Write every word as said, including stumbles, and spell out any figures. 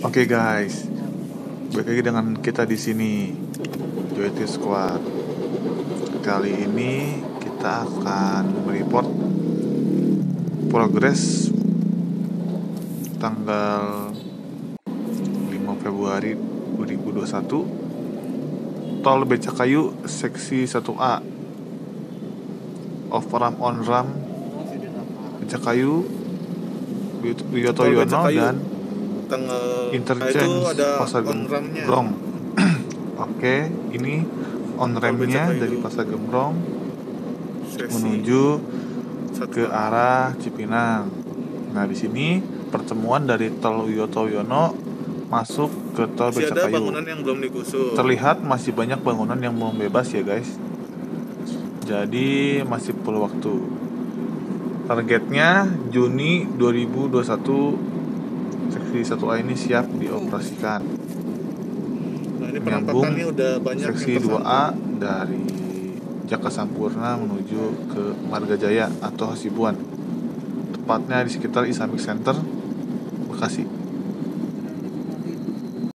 Oke guys, balik lagi dengan kita di sini, Joyty Squad. Kali ini kita akan mereport progres tanggal lima Februari dua ribu dua puluh satu Tol Becakayu seksi satu A, off ramp on ramp Becakayu, Wiyoto Tol Yono Becakayu. dan Tanggal interchange itu ada Pasar on ramp-nya. Gembrong. Oke, ini on ramp-nya dari Pasar Gembrong Sesi menuju satu ke arah Cipinang. Nah, di sini pertemuan dari Tol Wiyoto Yono masuk ke Tol masih ada Becakayu. bangunan yang belum digusur. Terlihat masih banyak bangunan yang belum bebas ya guys. Jadi masih perlu waktu. Targetnya Juni dua ribu dua puluh satu seksi satu A ini siap dioperasikan. Nah, ini Menyambung penampakannya udah banyak seksi yang dua A tersambung. dari Jaka Sampurna menuju ke Marga Jaya atau Hasibuan, tepatnya di sekitar Islamic Center, Bekasi.